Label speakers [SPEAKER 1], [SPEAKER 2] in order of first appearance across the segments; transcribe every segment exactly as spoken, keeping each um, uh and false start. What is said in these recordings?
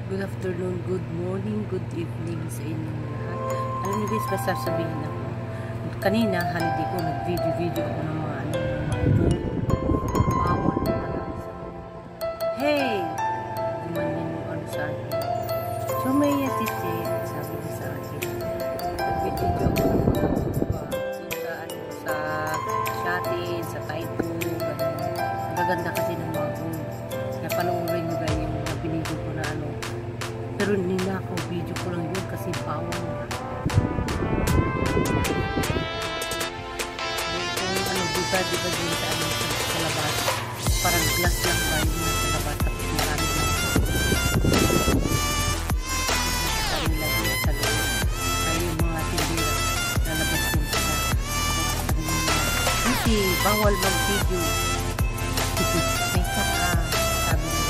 [SPEAKER 1] Good afternoon, good morning, good evening sa inyong lahat. Alam niyo guys, basta sabihin ako. Kanina, holiday ko, nag-video-video ako ng mga ano, ng mga bawal na lang. Hey! Gumanyan yung ano sa akin. So, may yatiti, sabi niya sa akin. Nag-video ako ng mga sa ano, sa Shopee, sa Taipo, gano'n. Magaganda kasi ng mga gold. Kaya panoorin nyo guys yung mga binidyo ko na ano. Pero ninakaw video ko lang yun kasi bawal na. Kung ano, diba, diba din sa ano, sa labas. Parang glass lang ba yun sa labas. Tapos marami lang. Sabi lang yun sa loob. Kaya yung mga tindira na labas yun sa kasi bawal mag-video. May saka. Sabi nila.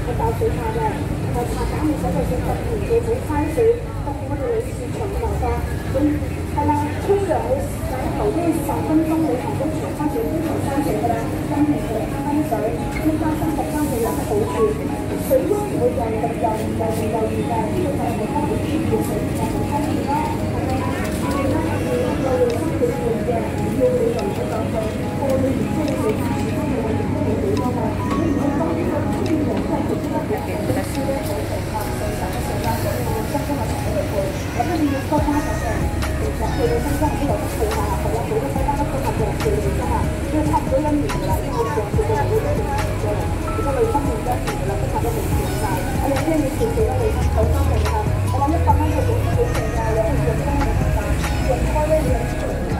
[SPEAKER 2] 係爆水花嘅，同埋茶減嘅所謂嘅十年嘅冇嘥水，特別我哋女士長頭髮，咁係啦，沖涼你洗頭都要十分鐘，你頭都長翻水，都長翻水㗎啦，今年就慳翻水，添加生活翻嘅有乜好處？水都唔會又咁又又又熱嘅，呢個就係好多啲熱水就好方便咯，係咪啊？我哋咧係要有生活用嘅，要你用咗上去，過你唔需要你慳錢，都冇亦都冇幾多㗎。你唔好當呢個天然真係其中一樣嘅特色咧，就係八歲十一歲啦，所以我真係同你哋配，咁你要多加咗嘅，其實佢哋身心都有得配下，係啦，好多西班牙都合作配嚟㗎嘛，因為差唔多一年㗎啦，因為我上次佢哋都一年嘅，而家你今年一年㗎啦，都差唔多未完晒，我有啲你調做得你好方便嚇，我諗一百蚊嘅總之幾成㗎，有啲用開嘅時間，用開咧你有。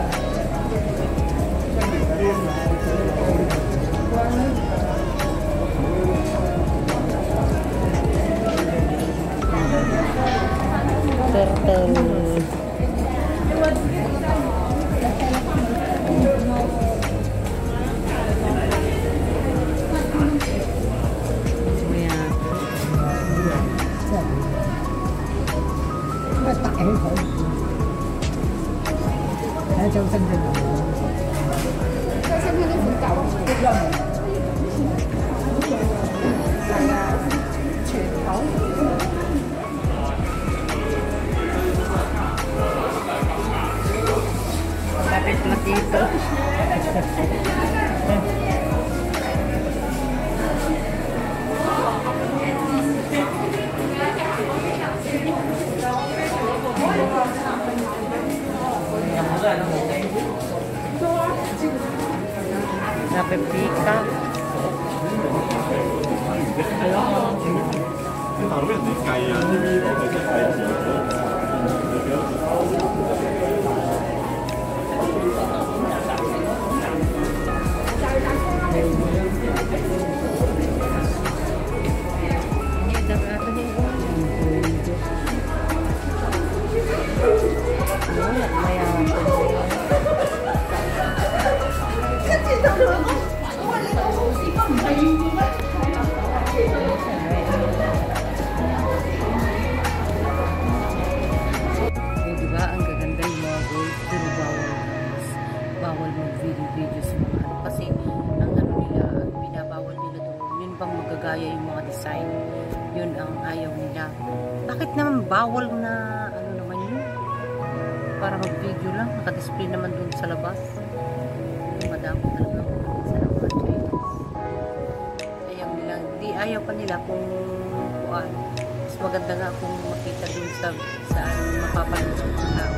[SPEAKER 1] Turtle.
[SPEAKER 3] Nó tại thôi. Để cho sinh viên làm.
[SPEAKER 2] Cho sinh viên phụ cậu. Được rồi. Là truyền thống.
[SPEAKER 1] Lapit na dito. Napipika.
[SPEAKER 4] Tao biết gì cày à, ti vi có cái cày gì.
[SPEAKER 1] Video-video sa mga ano kasi ang ano nila, binabawal nila doon yun bang magagaya yung mga design, yun ang ayaw nila. Bakit naman bawal na ano naman yun para mag video lang, nakadisplay naman doon sa labas. Madamo talaga sa mga Chinese, ayaw nila, di ayaw pa nila kung kuan, mas maganda nga kung makita doon sa saan mapapanood ng mga tao,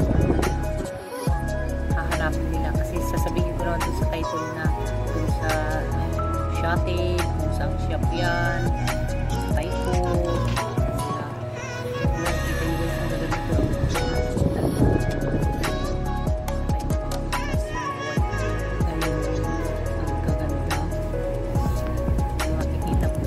[SPEAKER 1] hahanapin nila kasi sasabihin ko naman doon sa title na doon sa Shotted, kung saan shop yan, sa Taiko, sila nakikita nyo sa ganito ang kaganda, makikita po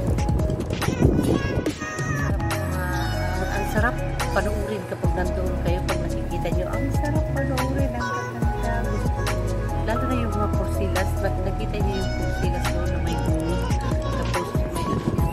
[SPEAKER 1] ang sarap panoorin kapag nandoon kayo, pag nakikita nyo ang sarap panoorin, ang ganda, lalo na yung mga porsilas, nakita nyo yung porsilas doon na may gold, tapos may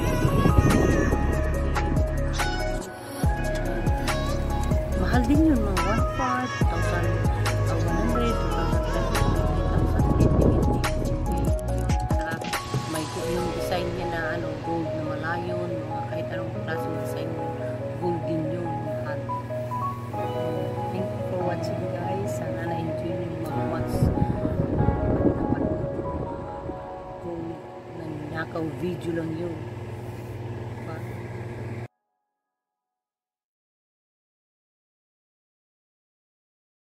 [SPEAKER 1] mahal din yun, mga one part, two thousand one hundred, two thousand fifty, saka may yung design niya na ano, gold na malayon, mga kahit anong klaseng design, gold din yun, mahal. Thank you for watching guys, sana na-enjoy nyo yung mga watch gold na nakaw video lang yun.